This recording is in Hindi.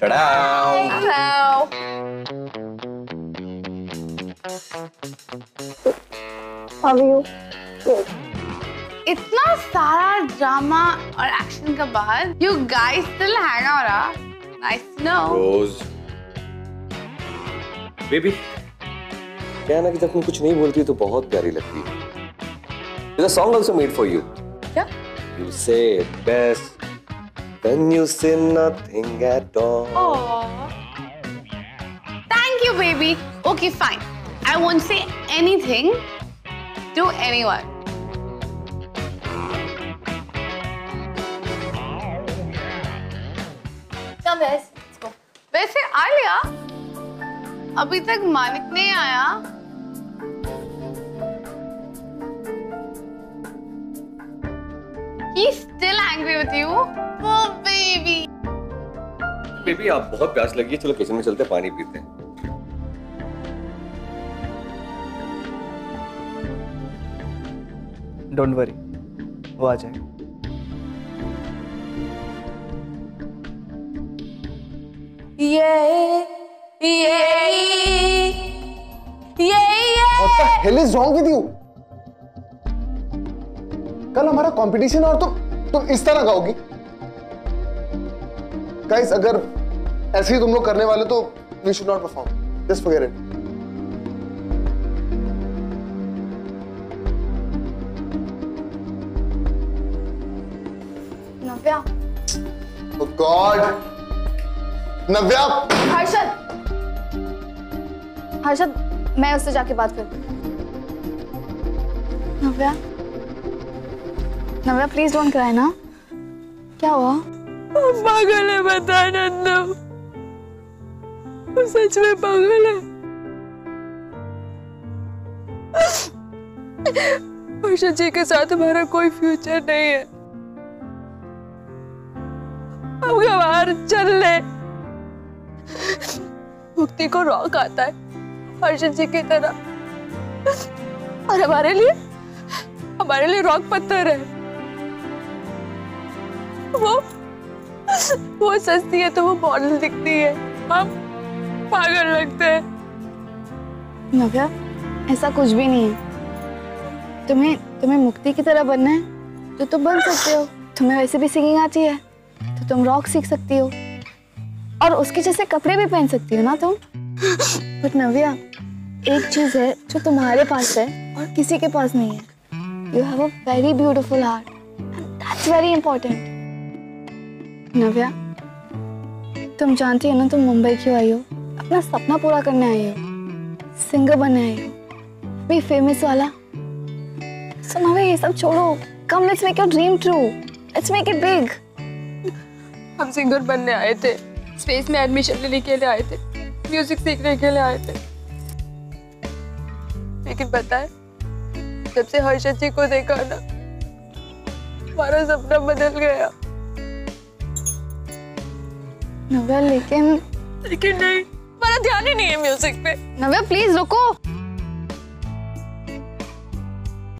Hello. How are you? इतना सारा ड्रामा और एक्शन के बाद you guys still hang out, huh? Nice to know. Rose. Baby. क्या है ना कि जब तुम कुछ नहीं बोलती तो बहुत प्यारी लगती है. There's a song also made for you. क्या? You say it best when you say nothing at all. Oh. Thank you, baby. Okay, fine. I won't say anything to anyone. Come guys, let's go. वैसे आ लिया? अभी तक मानिक नहीं आया. He's still angry with you? Oh baby. Baby आप बहुत प्यास लगी है, चलो किचन में चलते पानी पीते हैं. Don't worry, वो आ जाएगा. What the hell is wrong with you? कल हमारा कंपटीशन और तुम इस तरह गाओगी? Guys, अगर ऐसे ही तुम लोग करने वाले तो we should not perform. Just forget it. Navya. Oh God. नव्या. हर्षद, मैं उससे जाके बात करती हूँ. नव्या प्लीज डोंट क्राई ना. क्या हुआ? पागल है, बता नंदू. वो सच में पागल है. हर्षद जी के साथ हमारा कोई फ्यूचर नहीं है. हम बाहर चल ले. मुक्ति को रॉक आता है हर्षद जी की तरह, और हमारे लिए रॉक पत्थर है. वो सस्ती है तो वो मॉडल दिखती है, हम पागल लगते हैं. नव्या, ऐसा कुछ भी नहीं है. तुम्हें मुक्ति की तरह बनना है तो तुम बन सकते हो. तुम्हें वैसे भी सिंगिंग आती है तो तुम रॉक सीख सकती हो, और उसके जैसे कपड़े भी पहन सकती हो ना तुम. बट नव्या, एक चीज है जो तुम्हारे पास है और किसी के पास नहीं है. You have a very beautiful heart and that's very important. Navya, तुम जानती हो ना तुम मुंबई क्यों आई हो? अपना सपना पूरा करने आई हो, सिंगर बनने आई हो, भी फेमस वाला. सो नव्या, ये सब छोड़ो. Come, let's make your dream true. Let's make it big. हम सिंगर बनने आए थे, स्पेस में एडमिशन लेने के लिए आए थे, म्यूजिक सीखने के लिए आए थे. लेकिन पता है, जब से हर्षद जी को देखा ना, हमारा सपना बदल गया. नव्या, लेकिन नहीं, हमारा ध्यान ही नहीं है म्यूजिक पे. नव्या प्लीज रुको.